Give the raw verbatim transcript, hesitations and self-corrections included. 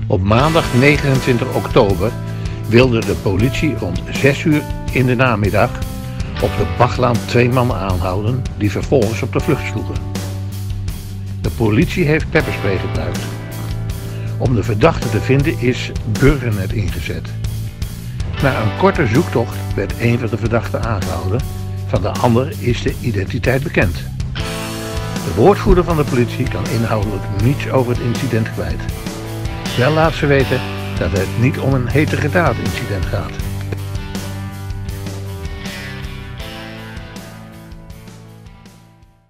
Op maandag negenentwintig oktober wilde de politie rond zes uur in de namiddag op de Bachlaan twee mannen aanhouden die vervolgens op de vlucht sloegen. De politie heeft pepperspray gebruikt. Om de verdachte te vinden is Burgernet ingezet. Na een korte zoektocht werd een van de verdachten aangehouden, van de ander is de identiteit bekend. De woordvoerder van de politie kan inhoudelijk niets over het incident kwijt. Wel laat ze weten dat het niet om een heterdaad incident gaat.